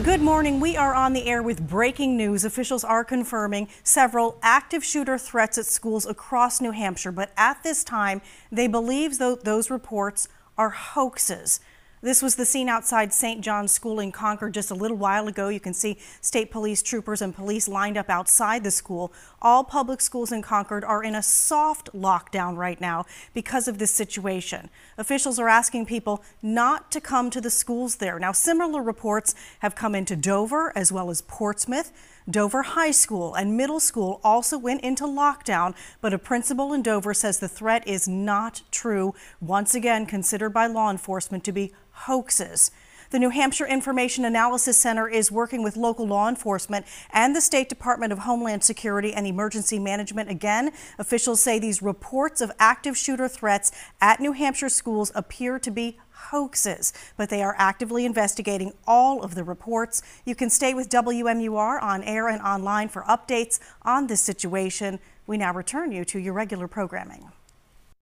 Good morning. We are on the air with breaking news. Officials are confirming several active shooter threats at schools across New Hampshire, but at this time, they believe those reports are hoaxes. This was the scene outside St. John's School in Concord just a little while ago. You can see state police troopers and police lined up outside the school. All public schools in Concord are in a soft lockdown right now because of this situation. Officials are asking people not to come to the schools there. Now, similar reports have come into Dover as well as Portsmouth. Dover High School and Middle School also went into lockdown, but a principal in Dover says the threat is not true, once again considered by law enforcement to be hoaxes. The New Hampshire Information Analysis Center is working with local law enforcement and the State Department of Homeland Security and Emergency Management. Again, officials say these reports of active shooter threats at New Hampshire schools appear to be hoaxes, but they are actively investigating all of the reports. You can stay with WMUR on air and online for updates on this situation. We now return you to your regular programming.